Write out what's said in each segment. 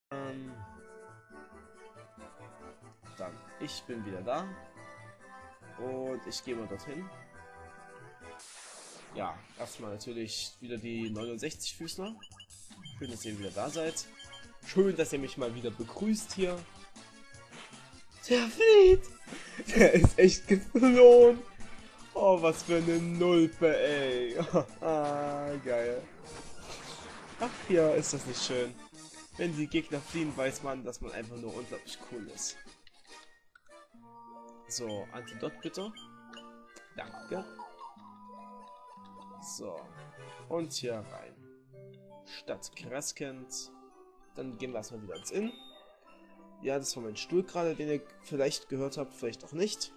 Dann, ich bin wieder da. Und ich gehe mal dorthin. Ja, erstmal natürlich wieder die 69 Füßler. Schön, dass ihr wieder da seid. Schön, dass ihr mich mal wieder begrüßt hier. Der flieht! Der ist echt geflohen! Oh, was für eine Nulpe, ey! Geil. Ach ja, ist das nicht schön. Wenn die Gegner fliehen, weiß man, dass man einfach nur unglaublich cool ist. So, Antidot bitte. Danke. So. Und hier rein. Stadt Kreskent. Dann gehen wir erstmal wieder ins Inn. Ja, das war mein Stuhl gerade, den ihr vielleicht gehört habt, vielleicht auch nicht.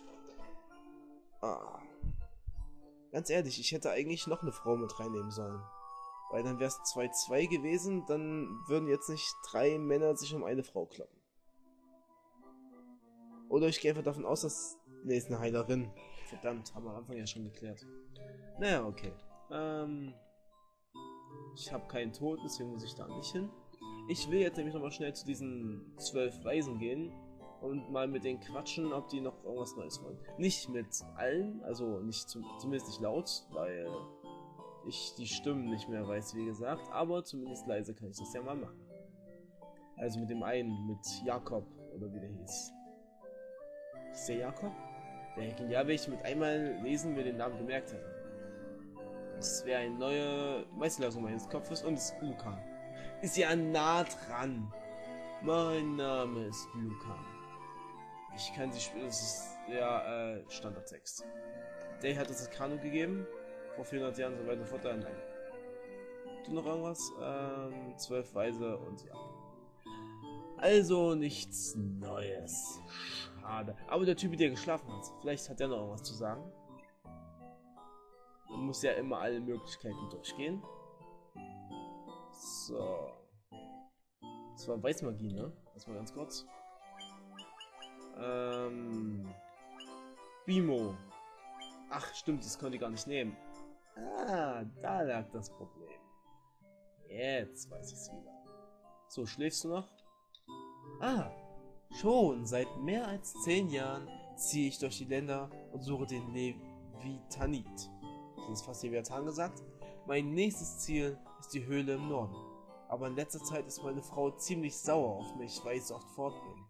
Ganz ehrlich, ich hätte eigentlich noch eine Frau mit reinnehmen sollen. Weil dann wäre es 2-2 gewesen, dann würden jetzt nicht 3 Männer sich um eine Frau kloppen. Oder ich gehe einfach davon aus, dass... Ne, ist eine Heilerin. Verdammt, haben wir am Anfang ja schon geklärt. Naja, okay. Ich habe keinen Tod, deswegen muss ich da nicht hin. Ich will jetzt nämlich nochmal schnell zu diesen 12 Weisen gehen und mal mit denen quatschen, ob die noch irgendwas Neues wollen. Nicht mit allen, also nicht zumindest nicht laut, weil ich die Stimmen nicht mehr weiß, wie gesagt, aber zumindest leise kann ich das ja mal machen. Also mit dem einen, mit Jakob, oder wie der hieß. Ist der Jakob? Wäre genial, wenn ich mit einmal lesen mir den Namen gemerkt hätte. Das wäre eine neue Meisterleistung meines Kopfes und es ist Luca. Ist ja nah dran. Mein Name ist Luca. Ich kann sie spielen, das ist der Standardtext. Der hat uns das Kanu gegeben. Vor 400 Jahren, so weiter und fort. Nein. Du noch irgendwas? 12 Weise und ja. Also nichts Neues. Schade. Aber der Typ, der geschlafen hat, vielleicht hat der noch irgendwas zu sagen. Man muss ja immer alle Möglichkeiten durchgehen. So. Das war Weißmagie, ne? Erstmal ganz kurz. Bimo. Ach, stimmt, das konnte ich gar nicht nehmen. Da lag das Problem. Jetzt weiß ich es wieder. So, schläfst du noch? Schon seit mehr als 10 Jahren ziehe ich durch die Länder und suche den Leviathanit. Das ist fast Leviathan gesagt. Mein nächstes Ziel ist die Höhle im Norden. Aber in letzter Zeit ist meine Frau ziemlich sauer auf mich, weil ich so oft fort bin.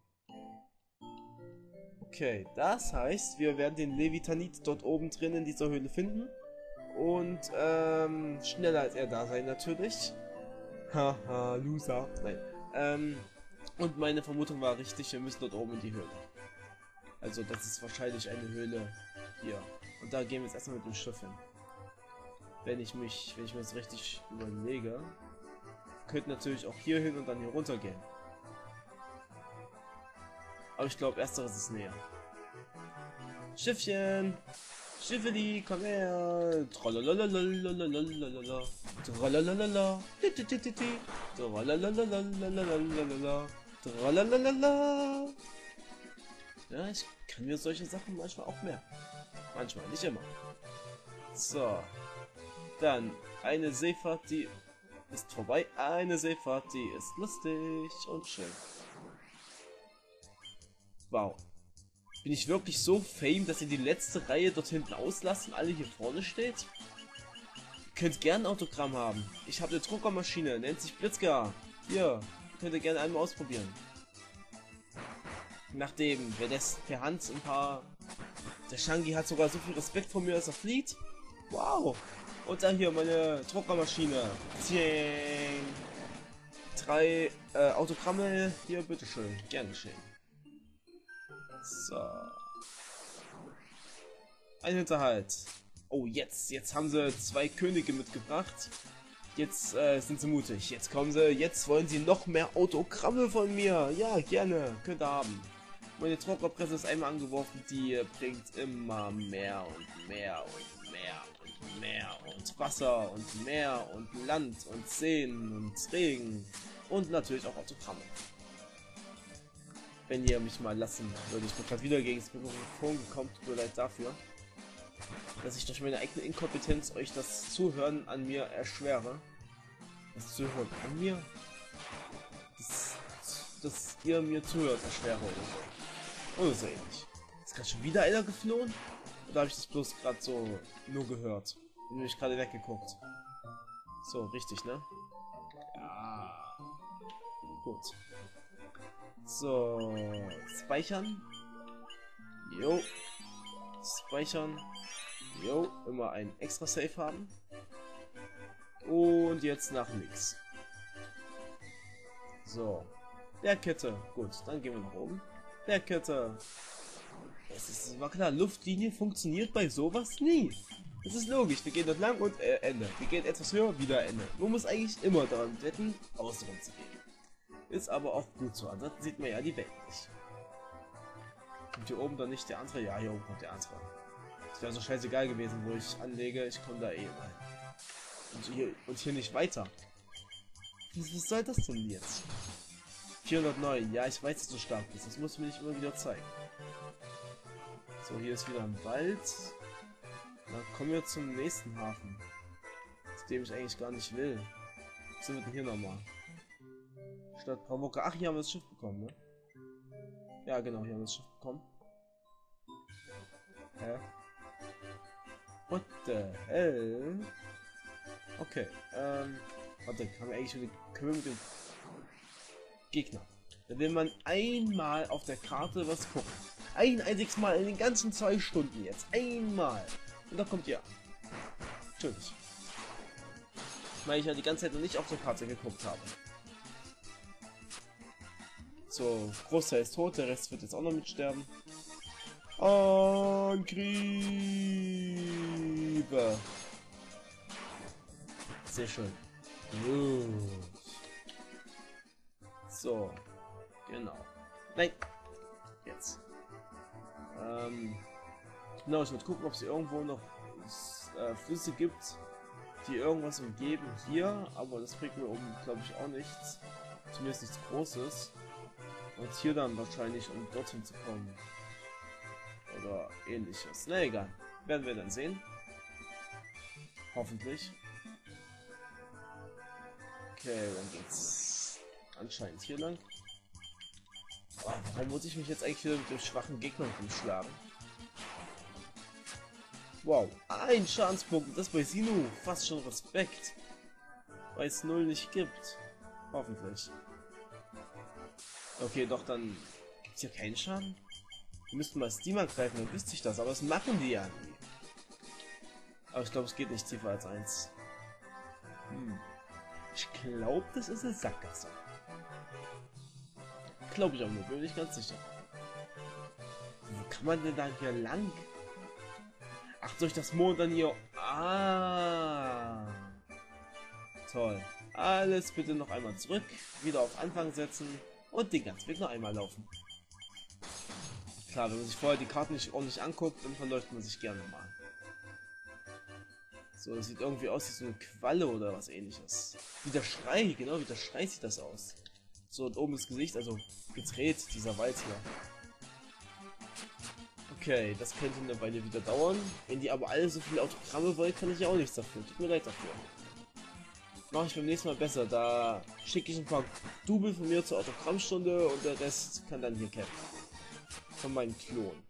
Okay, das heißt, wir werden den Leviathanit dort oben drin in dieser Höhle finden. Und, schneller als er da sein natürlich. Haha, Loser. Nein. Und meine Vermutung war richtig, wir müssen dort oben in die Höhle. Also, das ist wahrscheinlich eine Höhle hier. Und da gehen wir jetzt erstmal mit dem Schiff hin. Wenn ich mir das richtig überlege, könnte natürlich auch hier hin und dann hier runter gehen. Aber ich glaube, ersteres ist näher. Schiffchen! Schiffeli, komm her! Tralalalalalalalala. Tralalala. Tralalala. Tralalala. Ja, ich kann mir solche Sachen manchmal auch merken. Manchmal, nicht immer. So. Dann eine Seefahrt, die ist vorbei. Eine Seefahrt, die ist lustig und schön. Wow. Bin ich wirklich so fame, dass ihr die letzte Reihe dort hinten auslasst und alle hier vorne steht? Ihr könnt gerne ein Autogramm haben. Ich habe eine Druckermaschine, nennt sich Blitzgar. Hier, könnt ihr gerne einmal ausprobieren. Nachdem, wer lässt per Hand ein paar... Der Shangi hat sogar so viel Respekt vor mir, dass er flieht. Wow. Und dann hier meine Druckermaschine. 3 Autogramme. Hier, bitteschön. Gern geschehen. So. Ein Hinterhalt. Oh, jetzt haben sie 2 Könige mitgebracht. Jetzt sind sie mutig. Jetzt kommen sie. Jetzt wollen sie noch mehr Autogramme von mir. Ja, gerne. Könnt ihr haben. Meine Druckerpresse ist einmal angeworfen. Die bringt immer mehr und mehr und mehr und mehr. Und Wasser und Meer und Land und Seen und Regen. Und natürlich auch Autogramme. Wenn ihr mich mal lassen würde. Ich bin gerade wieder gegen das Mikrofon gekommen. Tut mir leid dafür, dass ich durch meine eigene Inkompetenz euch das Zuhören an mir erschwere. Das Zuhören an mir? Das dass ihr mir zuhört, erschwere oder so. Oder so ähnlich. Ist gerade schon wieder einer geflohen? Oder habe ich das bloß gerade so nur gehört? Bin nämlich gerade weggeguckt. So, richtig, ne? Ja. Gut. So, speichern. Jo. Speichern. Jo, immer ein extra Save haben. Und jetzt nach links. So. Bergkette. Gut, dann gehen wir nach oben. Bergkette. War klar, Luftlinie funktioniert bei sowas nie. Das ist logisch. Wir gehen dort lang und Ende. Wir gehen etwas höher, wieder Ende. Man muss eigentlich immer daran wetten, außenrum zu gehen. Ist aber auch gut so. Ansonsten sieht man ja die Welt nicht. Kommt hier oben dann nicht der andere? Ja, hier oben kommt der andere. Das wäre so scheißegal gewesen, wo ich anlege. Ich komme da eh rein. Und hier nicht weiter. Was soll das denn jetzt? 409. Ja, ich weiß, dass du stark bist. Das musst du mir nicht immer wieder zeigen. So, hier ist wieder ein Wald. Dann kommen wir zum nächsten Hafen. Zu dem ich eigentlich gar nicht will. Was sind wir denn hier nochmal? Stadt Pavoka. Ach, hier haben wir das Schiff bekommen, ne? Ja, genau, hier haben wir das Schiff bekommen. Hä? What the hell? Okay, warte, können wir eigentlich mit dem Gegner. Da will man einmal auf der Karte was gucken. Ein einziges Mal in den ganzen 2 Stunden jetzt. Einmal. Und da kommt ihr. Natürlich. Weil ich ja die ganze Zeit noch nicht auf der Karte geguckt habe. So, Großteil ist tot, der Rest wird jetzt auch noch mitsterben. Angriebe. Sehr schön. So, genau. Nein. Jetzt. Genau, ich würde gucken, ob es irgendwo noch Flüsse gibt, die irgendwas umgeben hier, aber das bringt mir oben, glaube ich, auch nichts. Zumindest nichts Großes. Und hier dann wahrscheinlich, um dorthin zu kommen. Oder ähnliches. Na egal. Werden wir dann sehen. Hoffentlich. Okay, dann geht's anscheinend hier lang. Oh, warum muss ich mich jetzt eigentlich wieder mit dem schwachen Gegner rumschlagen? Wow, ein Schadenspunkt, das bei Sinu. Fast schon Respekt. Weil es 0 nicht gibt. Hoffentlich. Okay, doch, dann gibt's hier keinen Schaden. Wir müssten mal Steam angreifen, dann wüsste ich das, aber das machen die ja nie. Aber ich glaube, es geht nicht tiefer als 1. Ich glaube, das ist eine Sackgasse. Glaube ich auch nur, bin ich ganz sicher. Wo kann man denn da hier lang? Ach, durch das Mond dann hier. Ah. Toll. Alles bitte noch einmal zurück, wieder auf Anfang setzen und den ganzen Weg noch einmal laufen. Klar, wenn man sich vorher die Karten nicht ordentlich anguckt, dann verläuft man sich gerne mal. So, das sieht irgendwie aus wie so eine Qualle oder was ähnliches. Wie der Schrei, genau wie der Schrei sieht das aus. So, und oben das Gesicht, also gedreht, dieser Wald hier. Okay, das könnte eine Weile wieder dauern. Wenn die aber alle so viele Autogramme wollen, kann ich ja auch nichts dafür. Tut mir leid dafür. Mache ich beim nächsten Mal besser. Da schicke ich ein paar Double von mir zur Autogrammstunde und der Rest kann dann hier kämpfen. Von meinem Klon.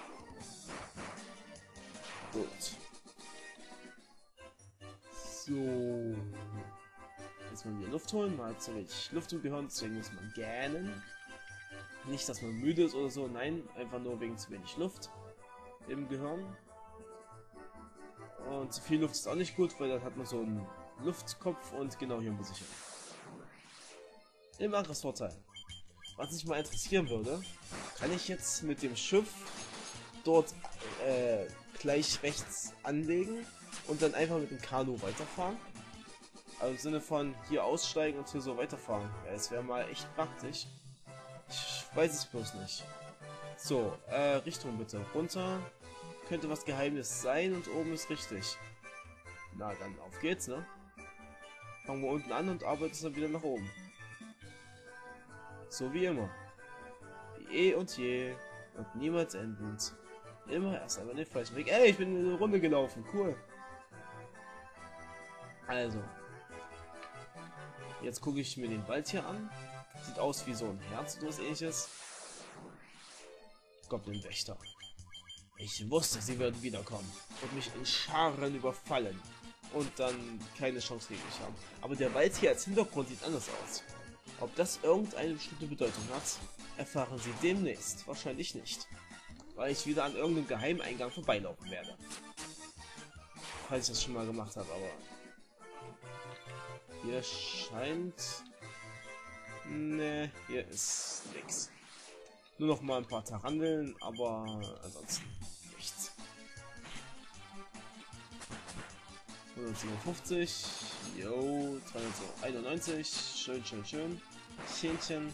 Gut. So. Jetzt mal wieder Luft holen. Man hat so wenig Luft im Gehirn, deswegen muss man gähnen. Nicht, dass man müde ist oder so, nein, einfach nur wegen zu wenig Luft im Gehirn. Und zu viel Luft ist auch nicht gut, weil dann hat man so einen Luftkopf und genau hier muss ich hin. Immer anderes Vorteil. Was mich mal interessieren würde, kann ich jetzt mit dem Schiff dort gleich rechts anlegen und dann einfach mit dem Kanu weiterfahren? Also im Sinne von hier aussteigen und hier so weiterfahren. Ja, das wäre mal echt praktisch. Ich weiß es bloß nicht. So, Richtung bitte. Runter. Könnte was Geheimnis sein und oben ist richtig. Na, dann auf geht's, ne? Fangen wir unten an und arbeiten dann wieder nach oben. So wie immer. Wie eh und je. Und niemals endend. Immer erst einmal den falschen Weg. Ey, ich bin in eine Runde gelaufen. Cool. Also. Jetzt gucke ich mir den Wald hier an. Sieht aus wie so ein Herz oder was ähnliches. Goblin-Wächter. Ich wusste, sie würden wiederkommen und mich in Scharen überfallen und dann keine Chance gegen mich haben. Aber der Wald hier als Hintergrund sieht anders aus. Ob das irgendeine bestimmte Bedeutung hat, erfahren Sie demnächst. Wahrscheinlich nicht, weil ich wieder an irgendeinem Geheimeingang vorbeilaufen werde. Falls ich das schon mal gemacht habe, aber hier scheint... Ne, hier ist nichts. Nur noch mal ein paar Taranteln, aber ansonsten nichts. 157, jo, 391, schön, schön, schön. Hähnchen.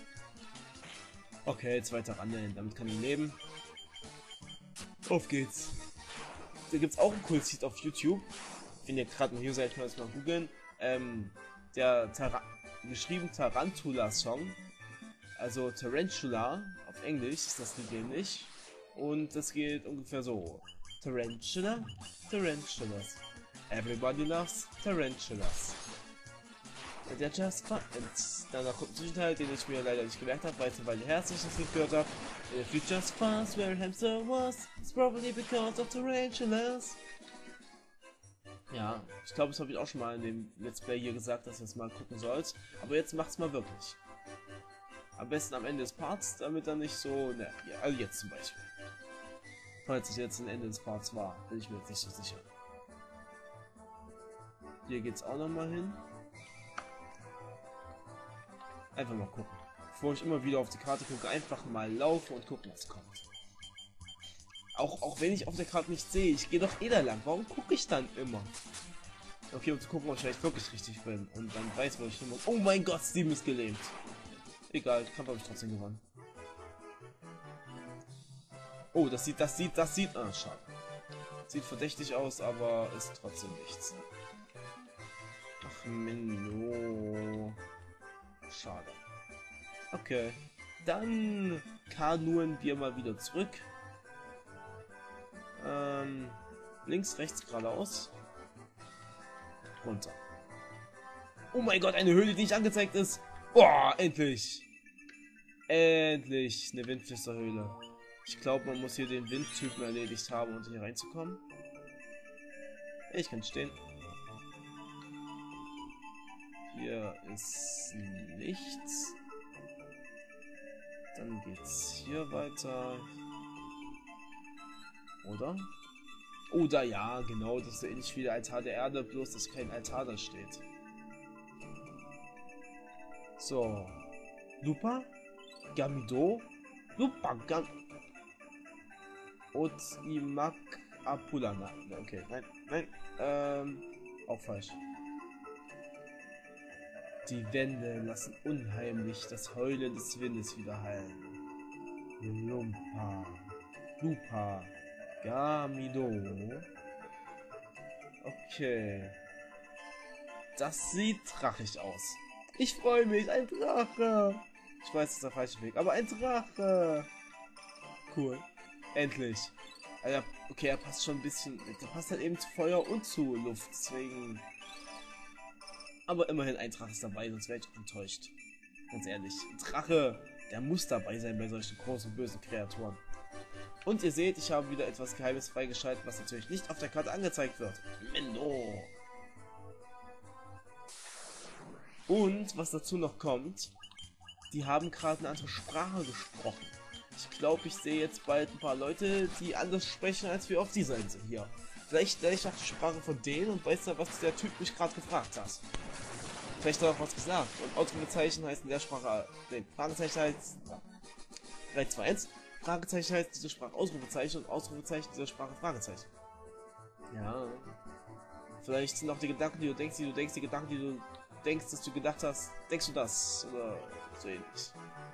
Okay, 2 Taranteln, damit kann ich leben. Auf geht's. Da gibt's auch einen Kultseed auf YouTube. Wenn ihr gerade mal hier seid, mal googeln. Der geschrieben Tarantula Song. Also Tarantula, auf Englisch ist das Lied nämlich. Und das geht ungefähr so. Tarantula, Tarantulas. Everybody loves Tarantulas. And they're just fun. Und danach kommt ein Zwischenteil, den ich mir leider nicht gemerkt habe, weil ihr Herz nicht das Lied gehört habt. If you just fast where a hamster was, it's probably because of Tarantulas. Ja, ich glaube, das habe ich auch schon mal in dem Let's Play hier gesagt, dass ihr es mal gucken sollt. Aber jetzt macht's mal wirklich. Am besten am Ende des Parts, damit dann nicht so, ne, ja, also jetzt zum Beispiel. Falls es jetzt ein Ende des Parts war, bin ich mir jetzt nicht so sicher. Hier geht's auch noch mal hin. Einfach mal gucken. Bevor ich immer wieder auf die Karte gucke, einfach mal laufen und gucken, was kommt. Auch wenn ich auf der Karte nicht sehe, ich gehe doch eh da lang. Warum gucke ich dann immer? Okay, um zu gucken, ob ich vielleicht wirklich richtig bin. Und dann weiß, wo ich hin muss. Oh mein Gott, Steven ist gelähmt. Egal, Kampf habe ich trotzdem gewonnen. Oh, das sieht, ah, schade. Sieht verdächtig aus, aber ist trotzdem nichts. Ach, Menno. Schade. Okay. Dann kanuren wir mal wieder zurück. Links, rechts, geradeaus. Runter. Oh mein Gott, eine Höhle, die nicht angezeigt ist. Boah, endlich. Endlich eine Windflüsterhöhle. Ich glaube, man muss hier den Windtypen erledigt haben, um hier reinzukommen. Ich kann stehen. Hier ist nichts. Dann geht's hier weiter. Oder? Oh, da ja, genau. Das ist so ähnlich wie der Altar der Erde, bloß dass kein Altar da steht. So. Lupa? Gamido? Lupa Gam... Otimak Apulana. Okay, nein. Auch falsch. Die Wände lassen unheimlich das Heulen des Windes widerhallen. Lupa. Gamido. Okay. Das sieht drachig aus. Ich freue mich, ein Drache. Ich weiß, das ist der falsche Weg, aber ein Drache. Cool. Endlich. Also, okay, er passt schon ein bisschen. Der passt halt eben zu Feuer und zu Luft, deswegen. Aber immerhin ein Drache ist dabei, sonst wäre ich auch enttäuscht. Ganz ehrlich. Ein Drache, der muss dabei sein bei solchen großen, bösen Kreaturen. Und ihr seht, ich habe wieder etwas Geheimes freigeschaltet, was natürlich nicht auf der Karte angezeigt wird. Menno. Und was dazu noch kommt, die haben gerade eine andere Sprache gesprochen. Ich glaube, ich sehe jetzt bald ein paar Leute, die anders sprechen als wir auf dieser Insel hier. Vielleicht lerne ich auch die Sprache von denen und weiß dann, was der Typ mich gerade gefragt hat. Vielleicht hat er auch was gesagt. Und Ausrufezeichen heißt in der Sprache... Ne, Fragezeichen heißt... 3, 2, 1. Fragezeichen heißt diese Sprache Ausrufezeichen und Ausrufezeichen diese Sprache Fragezeichen. Ja. Vielleicht sind auch die Gedanken, die du denkst, die Gedanken, die du denkst, dass du gedacht hast, denkst du das? Oder so ähnlich.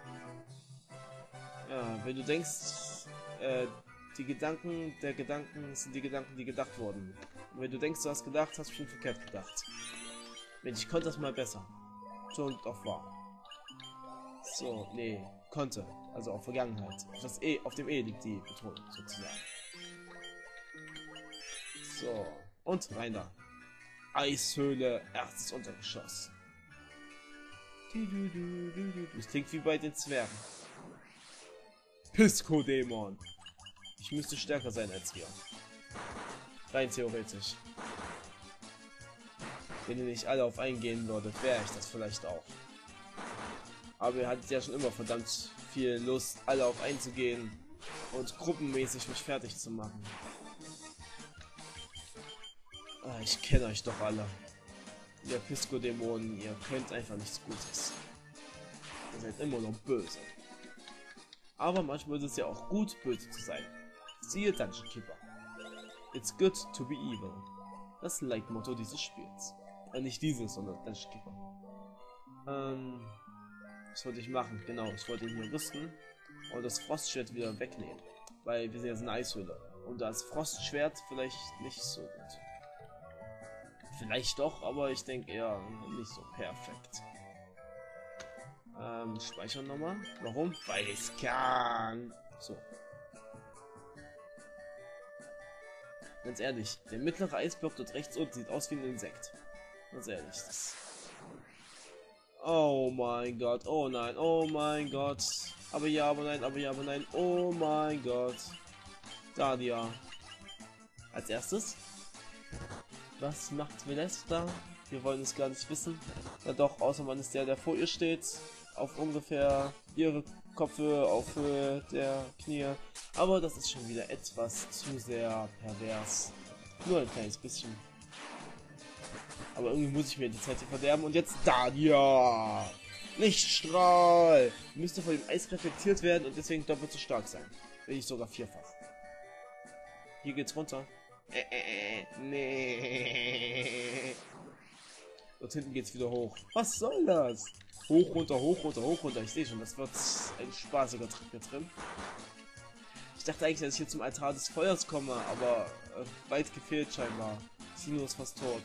Ja, wenn du denkst, die Gedanken der Gedanken sind die Gedanken, die gedacht wurden. Und wenn du denkst, du hast gedacht, hast du schon verkehrt gedacht. Mensch, ich konnte das mal besser. So und auch wahr. So, nee, konnte. Also auf Vergangenheit. Das E, auf dem E liegt die Betonung, sozusagen. So, und rein da. Eishöhle, erstes Untergeschoss. Das klingt wie bei den Zwergen. Pisco-Dämon. Ich müsste stärker sein als wir. Rein theoretisch. Wenn ihr nicht alle auf eingehen würdet, wäre ich das vielleicht auch. Aber ihr hattet ja schon immer verdammt viel Lust, alle auf einzugehen und gruppenmäßig mich fertig zu machen. Ah, ich kenne euch doch alle. Ihr Pisco-Dämonen, ihr könnt einfach nichts Gutes. Ihr seid immer noch böse. Aber manchmal ist es ja auch gut, böse zu sein. Siehe Dungeon Keeper. It's good to be evil. Das Leitmotto dieses Spiels. Nicht dieses, sondern Dungeon Keeper. Was wollte ich machen? Genau, ich wollte ihn hier rüsten und das Frostschwert wieder wegnehmen. Weil wir sind jetzt eine Eishöhle. Und das Frostschwert vielleicht nicht so gut. Vielleicht doch, aber ich denke eher nicht so perfekt. Speichern nochmal. Warum? Weil ich kann. So. Ganz ehrlich, der mittlere Eisblock dort rechts unten sieht aus wie ein Insekt. Ganz ehrlich, das... Oh mein Gott, oh nein, oh mein Gott. Aber ja, aber nein, aber ja, aber nein, oh mein Gott. Dadia. Als erstes. Was macht Velesta? Wir wollen es gar nicht wissen. Ja doch, außer man ist der, der vor ihr steht. Auf ungefähr ihre Kopfhöhe, auf Höhe der Knie. Aber das ist schon wieder etwas zu sehr pervers. Nur ein kleines bisschen. Aber irgendwie muss ich mir die Zeit hier verderben. Und jetzt Dadia! Lichtstrahl! Müsste von dem Eis reflektiert werden und deswegen doppelt so stark sein. Wenn nicht sogar vierfach. Hier geht's runter. Nee. Dort hinten geht's wieder hoch. Was soll das? Hoch, runter, hoch, runter, hoch, runter. Ich sehe schon, das wird ein spaßiger Trick hier drin. Ich dachte eigentlich, dass ich hier zum Altar des Feuers komme, aber weit gefehlt scheinbar. Sino ist fast tot.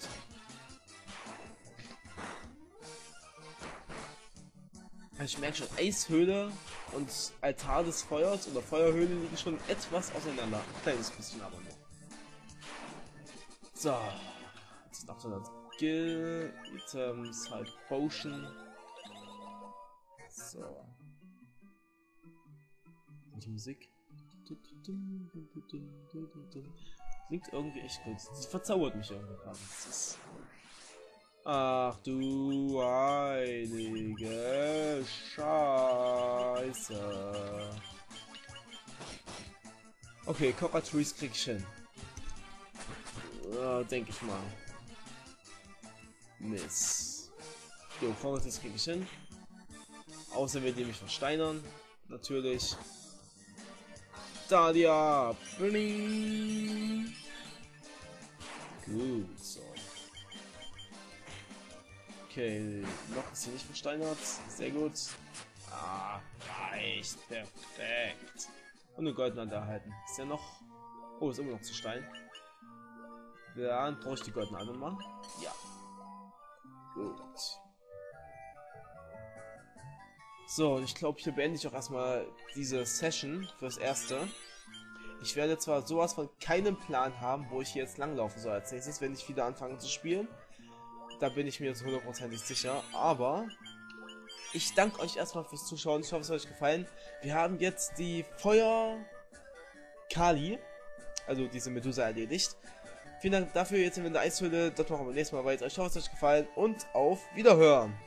Ich merke schon, Eishöhle und Altar des Feuers oder Feuerhöhle liegen schon etwas auseinander. Ein kleines bisschen aber nur. So. Jetzt noch so das Skill, Items, halt Potion. So. Und die Musik. Klingt irgendwie echt gut. Sie verzaubert mich irgendwie gerade. Ach du heilige Scheiße. Okay, Cockatrice krieg ich hin. Denke ich mal. Mist. Jo, Cockatrice krieg ich hin. Außer wenn die mich versteinern. Natürlich. Dadia! Bling. Gut, so. Okay, noch ist sie nicht versteinert. Sehr gut. Ah, reicht. Perfekt. Und eine goldene erhalten. Ist ja noch... Oh, ist immer noch zu Stein. Dann brauche ich die goldene Ader mal. Ja. Gut. So, ich glaube, hier beende ich auch erstmal diese Session fürs Erste. Ich werde zwar sowas von keinem Plan haben, wo ich hier jetzt langlaufen soll als nächstes, wenn ich wieder anfange zu spielen. Da bin ich mir jetzt hundertprozentig sicher. Aber ich danke euch erstmal fürs Zuschauen. Ich hoffe, es hat euch gefallen. Wir haben jetzt die Feuer-Kali, also diese Medusa, erledigt. Vielen Dank dafür. Jetzt sind wir in der Eishöhle. Dort machen wir beim nächsten Mal weiter. Ich hoffe, es hat euch gefallen und auf Wiederhören.